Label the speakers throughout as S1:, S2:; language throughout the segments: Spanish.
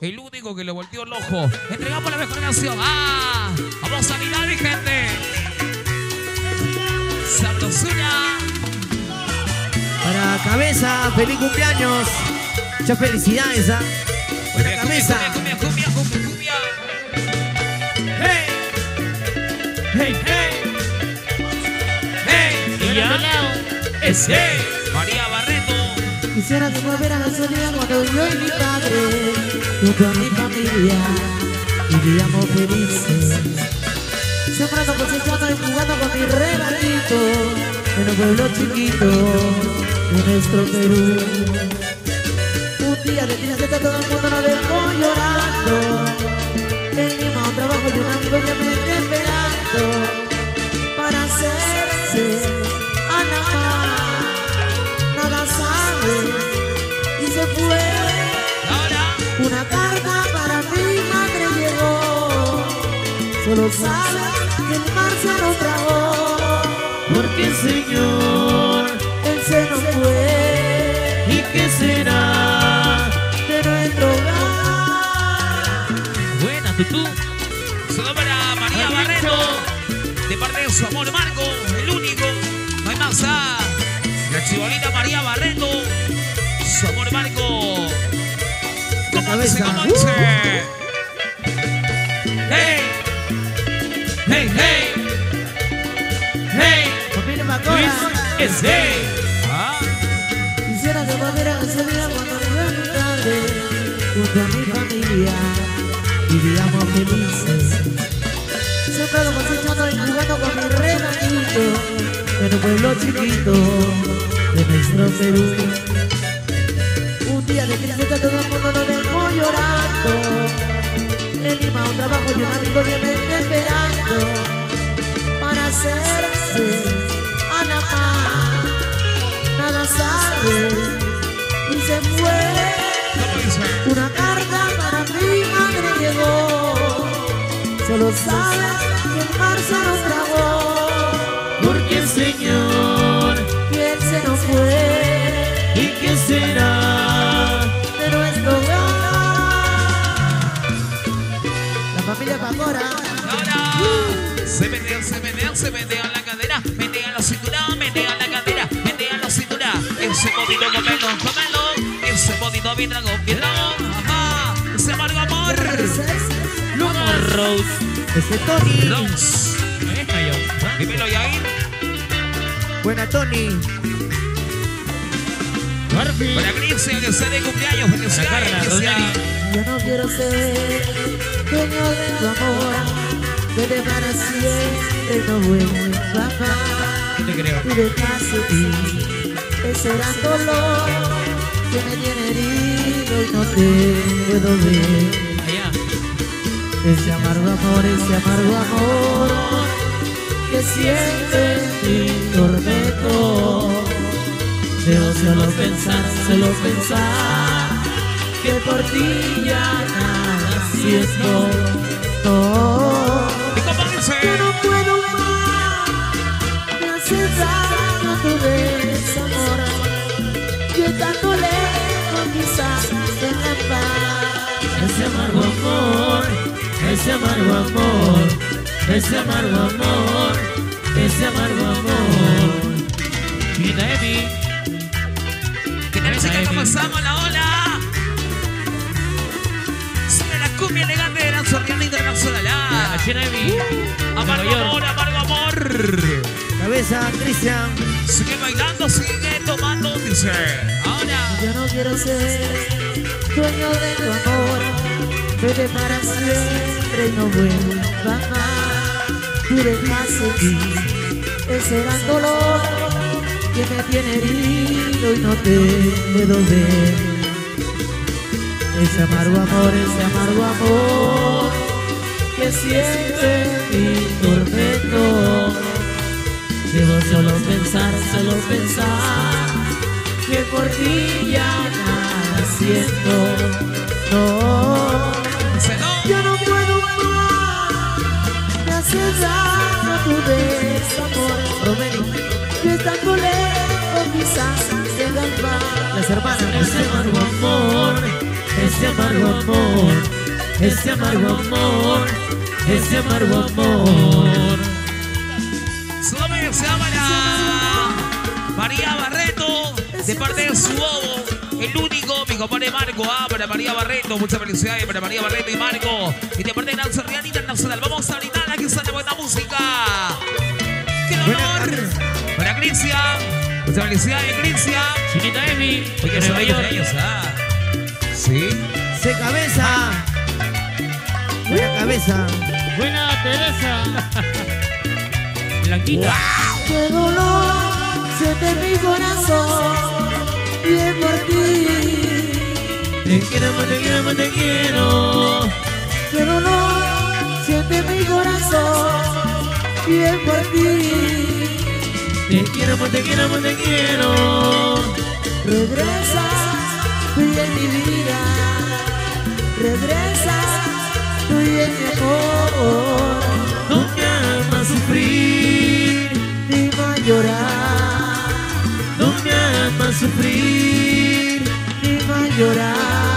S1: el único que le volteó el ojo. Entregamos la mejor canción. ¡Ah! ¡Vamos a mirar, mi gente! ¡Sabrosura!
S2: Para Cabeza, feliz cumpleaños. Muchas felicidades, ¿ah? Buena Cabeza.
S1: Cumbia, cumbia, cumbia, cumbia. ¡Hey! ¡Hey, hey! ¡Hey! Y ya es hey. María Barreto.
S3: Quisiera que volviera a ese día cuando yo y mi padre, junto a mi familia, vivíamos felices. Sembrando, cosechando y jugando con mi regalito en un pueblo chiquito de nuestro Perú. Un día de tristeza todo el mundo nos dejó llorando. En Lima un trabajo y un amigo que me está esperando para hacerse Ana más. Nada sabe y se fue. Una carta para mi madre llegó. Solo sabe que el mar se nos tragó.
S2: Porque Señor,
S3: Él se nos fue.
S2: ¿y qué será
S3: De nuestro hogar.
S1: Buena, tutú. Saludos para María Barreto. De parte de su amor Marco, el único. No hay más. La chibolita María Barreto. Su amor Marco. ¿Cómo dice? ¿Cómo dice? ¡Hey! ¡Hey, hey! ¡Hey!
S3: Familia Macora.
S1: ¡Es hey! Ah.
S3: Quisiera que volviera a ese día cuando yo y mi padre, junto a mi familia, vivíamos felices. Sembrando, cosechando y jugando con mi regalito en un pueblo chiquito de nuestro Perú. Un día de tristeza todo el mundo nos dejó llorando. En Lima un trabajo y un amigo que me está esperando para hacerse Ana más. Nada sabe y se fue. Una carta para mi madre llegó. Solo sabe que el mar se nos tragó.
S2: porque Señor,
S3: Y Él se nos fue
S2: ¿y qué será
S3: de nuestro hogar. La familia Pacora.
S1: Ahora se menea la cadera, menea la cintura, menea la cadera, menea la cintura. Ese bodito comelo, ese bodito bien trago, ajá, ese amargo amor.
S2: Rose? Ese Tony.
S1: Rose. Dímelo, Yair.
S2: Buena Tony.
S1: Para Grecia, que sea de cumpleaños, felicidades, Grecia.
S3: Yo no quiero ser dueño de tu amor, vete para siempre, no vuelva más.
S2: No te creo.
S3: Y dejaste ir ese gran dolor que me tiene herido y no te puedo ver.
S2: Allá.
S3: Ese amargo amor que siempre mi tormento. Debo solo pensar que por ti ya nada siento. No,
S1: ¿Y cómo dice?
S3: yo no puedo más, me hace daño tu desamor. Yo estando lejos quizás te la paz.
S2: Ese amargo amor, ese amargo amor, ese amargo amor, ese amargo amor. Y David.
S1: ¿Qué tal, chicas? ¿Cómo estamos? La ola. Sobre la cumbia elegante de la Sorriana Internacional. Amargo amor, amargo amor.
S2: Cabeza, Cristian.
S1: Sigue bailando, sigue tomando, dice. Ahora.
S3: Yo no quiero ser dueño de tu amor, vete para siempre y no vuelva más. Tú dejaste ir ese gran dolor que me tiene herido y no te puedo ver. Ese amargo amor que siempre mi tormento. Debo solo pensar que por ti ya nada siento. No, yo no puedo más, me hace daño tu desamor. Romero, que estando lejos quizás llegan más. Las hermanas.
S2: Ese amargo amor, ese ese amargo amor, ese amargo amor, ese amargo amor.
S1: Su nombre se llama la María Barreto, de parte de su bobo, el único, mi compadre Marco, para María Barreto, muchas felicidades para María Barreto y Marco, y de parte de Danza Real Internacional. Vamos a brindar, aquí sale buena música. ¡Qué honor! Para Cristian, muchas felicidades, Cristian.
S4: Chinita Emi,
S1: Oye,
S4: de Nueva York.
S1: ellos, sí.
S2: Se cabeza. Buena cabeza.
S4: Buena Teresa. Blanquita.
S3: Qué dolor siente mi corazón, bien por ti.
S2: Te quiero, te quiero, te quiero.
S3: Qué dolor siente mi corazón, bien por ti.
S2: Te quiero, te quiero, te quiero.
S3: Regresa, tú y en mi vida. Regresa, tú y en mi amor.
S2: No me amas sufrir,
S3: Ni más llorar,
S2: no me amas sufrir.
S3: ni más llorar.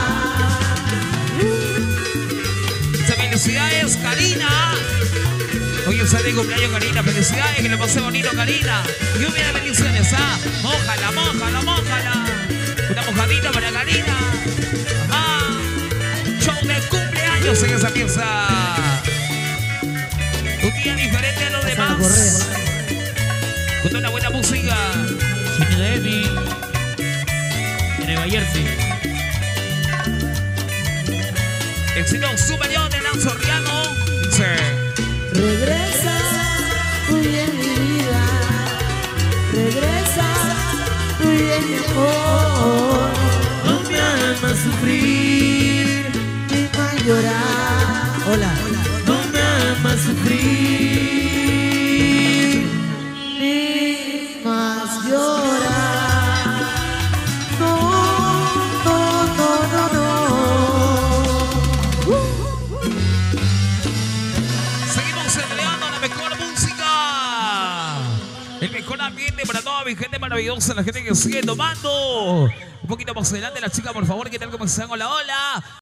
S1: Muchas felicidades, Karina. Hoy es el de cumpleaños, Karina. Felicidades, que le pasé bonito, Karina. Lluvia de bendiciones, Mójala, mójala, mójala. Una mojadita para Karina. Ajá. Show de cumpleaños en esa pieza. Un día diferente a los
S3: Pasa la
S1: demás.
S3: correa.
S1: Con una buena música.
S4: Chinita Emi, de Nueva Jersey.
S1: Éxito superior de Lanzo Riano. Dice.
S3: Regresa, tú y en mi vida. Regresa, tú y en mi amor.
S2: No me amas sufrir,
S3: Ni más llorar. Hola.
S2: no me amas sufrir.
S3: Ni más llorar. No, no, no, no, no.
S1: Seguimos entregando la mejor música. El mejor ambiente para toda mi gente maravillosa, la gente que sigue tomando. Un poquito más adelante, la chica, por favor, ¿qué tal? ¿Cómo están? Hola, hola.